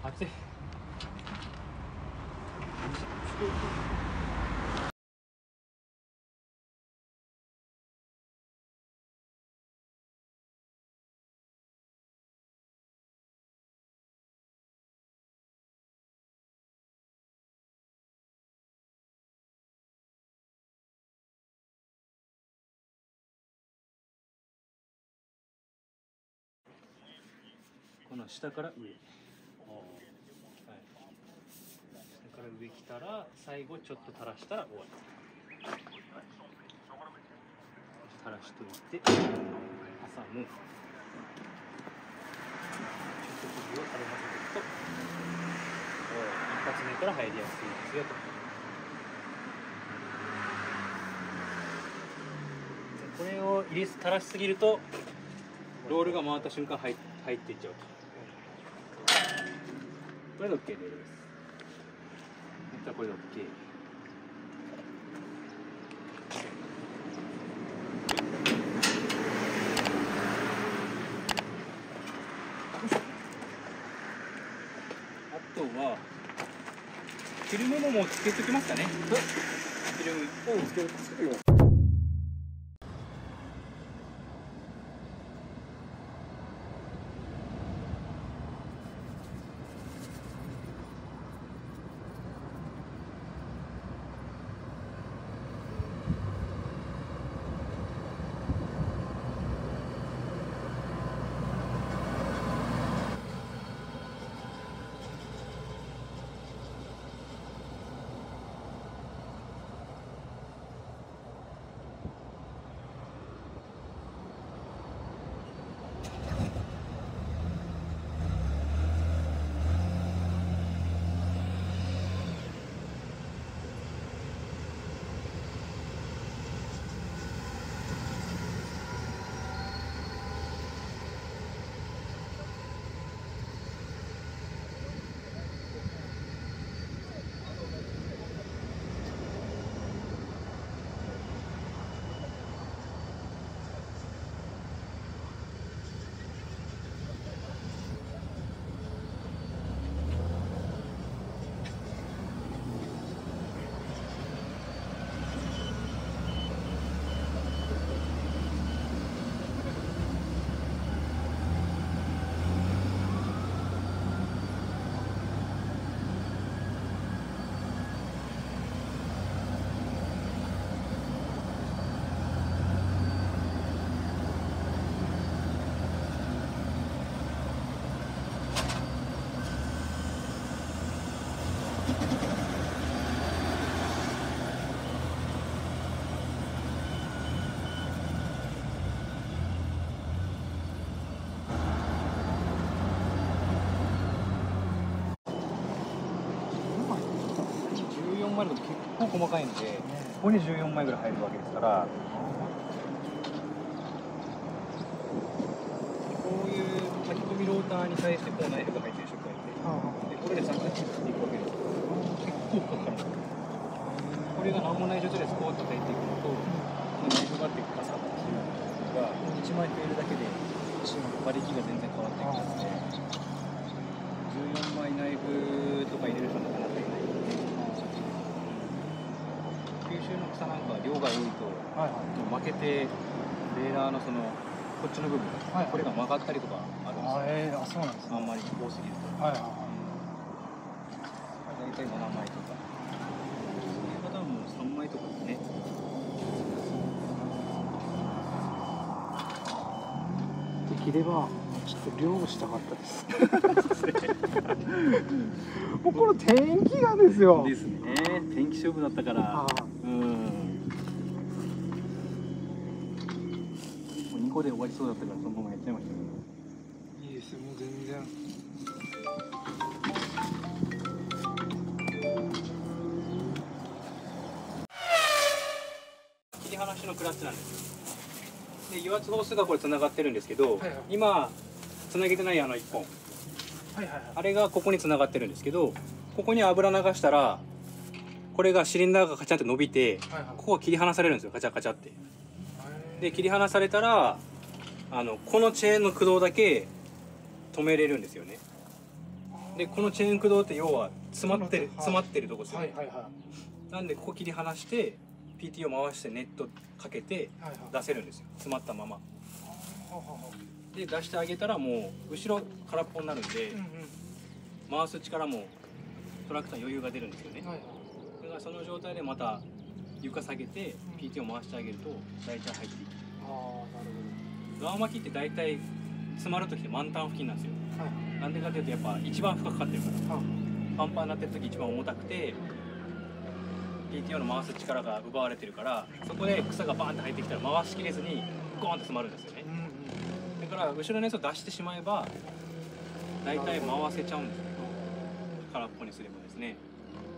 暑い。この下から上。下から上来たら最後ちょっと垂らしたら終わり。垂らしといて挟む。ちょっと首を垂れませていくと一発目から入りやすいですよと。これを垂らしすぎるとロールが回った瞬間入っていっちゃうと。これで OK です。これで OK。あとはフィルムももうつけときますかね。フィルムをつけるよ。14枚だと結構細かいんで、ここに14枚ぐらい入るわけですから、こういう書き込みローターに対してこうナイフが入ってる人がいて、でこれで3回切っていくわけですけど、結構かかる。これが何もない状態でスコーッと入っていくのと、ナイフがあってガサッと切るのが1枚増えるだけで馬力が全然変わってくるので、14枚ナイフとか入れる人はなかなかいない。九州の草なんかは量が多いと、もう負けてレーラーのこっちの部分、これが曲がったりとかあるんですよ。そうなんですね。あんまり多すぎると。大体7枚とか。そういう方はもう3枚とかですね。 できればちょっと漁したかったですもうこの天気がですよ。 ですね。天気勝負だったから。もう2個で終わりそうだったからそのままやっちゃいましたけど。いいですよ、もう全然。切り離しのクラッチなんですよ。で油圧ホースがこれつながってるんですけど、今つなげてない1本、あれがここにつながってるんですけど、ここに油流したらこれがシリンダーがカチャンって伸びて、ここが切り離されるんですよ、カチャカチャって。で切り離されたらこのチェーンの駆動だけ止めれるんですよね。 でこのチェーン駆動って要は詰まってるとこですよね。なんでここ切り離して PT を回してネットかけて出せるんですよ、詰まったまま。で出してあげたらもう後ろ空っぽになるんで、回す力もトラクター余裕が出るんですよね。だからその状態でまた床下げて PT を回してあげると大体入っていく。側巻きって大体詰まる時って満タン付近なんですよ。なんでかというとやっぱ一番負荷かかってるから、パンパンになってる時一番重たくて PTO の回す力が奪われてるから、そこで草がバーンって入ってきたら回しきれずにゴーンって詰まるんですよね。だから後ろのやつを出してしまえば大体回せちゃうんですよ、空っぽにすればですね。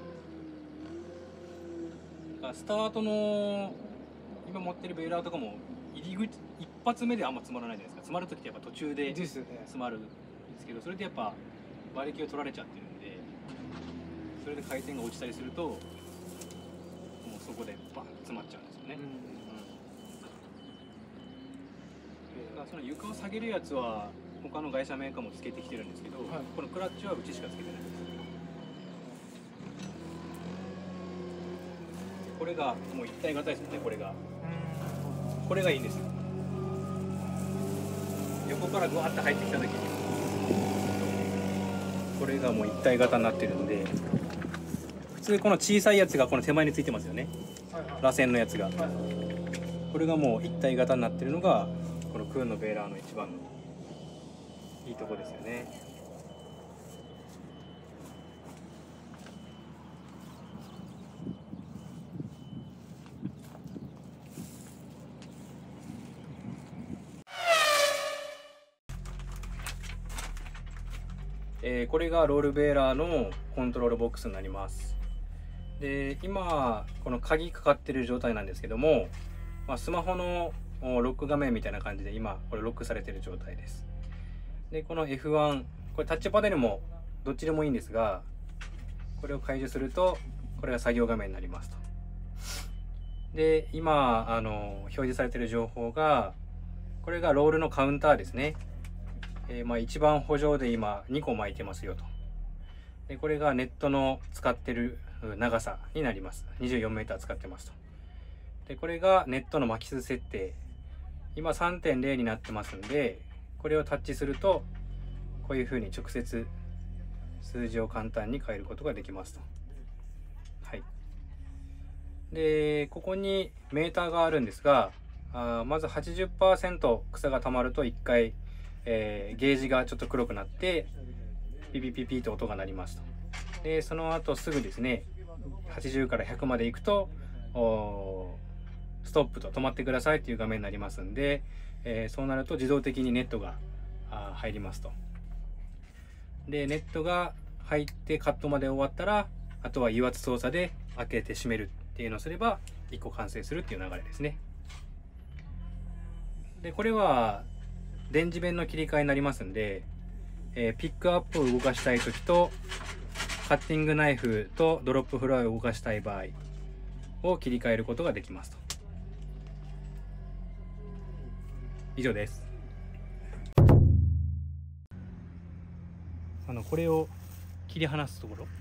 だからスタートの今持ってるベーラーとかも入り口一発目であんま詰まらないじゃないですか。詰まる時ってやっぱ途中で詰まるんですけど、それでやっぱ馬力を取られちゃってるんで、それで回転が落ちたりするともうそこでバン詰まっちゃうんですよね。だからその床を下げるやつは他の外車メーカーもつけてきてるんですけど、このクラッチはうちしかつけてないです。これがもう一体型ですよね。これがいいんですよ。横からグワッと入ってきた時にこれがもう一体型になってるんで、普通この小さいやつがこの手前についてますよね、螺旋のやつが。これがもう一体型になってるのがこのクーンのベーラーの一番のいいとこですよね。これがロールベーラーのコントロールボックスになります。で今この鍵かかってる状態なんですけども、スマホのロック画面みたいな感じで今これロックされてる状態です。でこの F1 これタッチパネルもどっちでもいいんですが、これを解除するとこれが作業画面になりますと。で今表示されてる情報がこれがロールのカウンターですね。一番補助で今2個巻いてますよと。でこれがネットの使ってる長さになります。24 m 使ってますと。でこれがネットの巻き数設定、今 3.0 になってますんで、これをタッチするとこういうふうに直接数字を簡単に変えることができますと。はい。でここにメーターがあるんですが、まず 80% 草が溜まると1回ゲージがちょっと黒くなってピピピピと音が鳴りますと。でその後すぐですね、80から100までいくとストップと止まってくださいっていう画面になりますんで、そうなると自動的にネットが入りますと。でネットが入ってカットまで終わったら、あとは油圧操作で開けて閉めるっていうのをすれば1個完成するっていう流れですね。でこれは電磁弁の切り替えになりますんで、ピックアップを動かしたい時とカッティングナイフとドロップフライを動かしたい場合を切り替えることができますと。以上です。これを切り離すところ、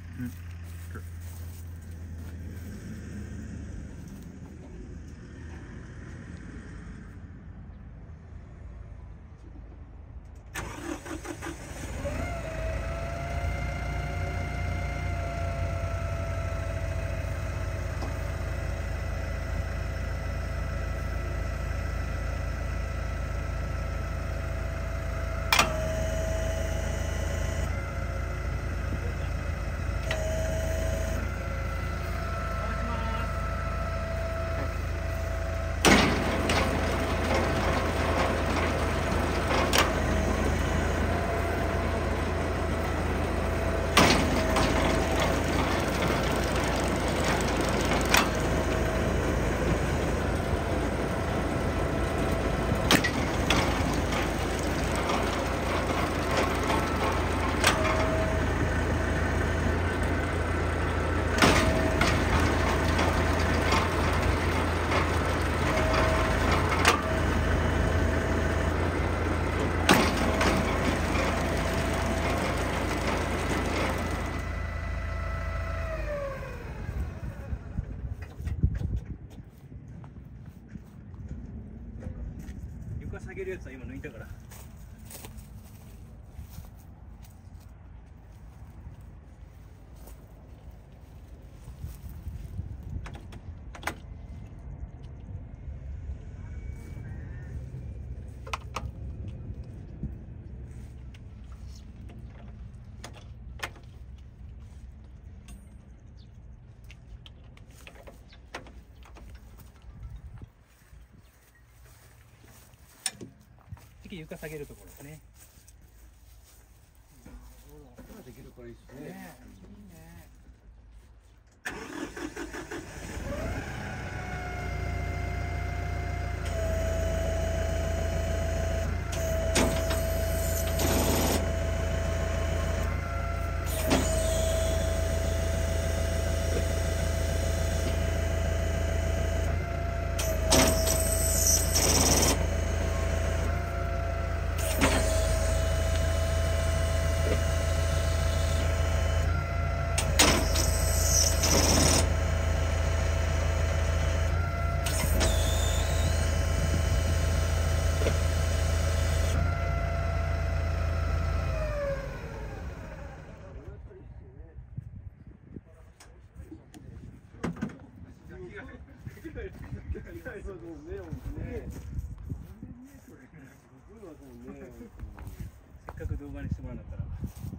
だから。次床下げるところですね。 できるからいいですね。いいね。せっかく動画にしてもらうんだったら。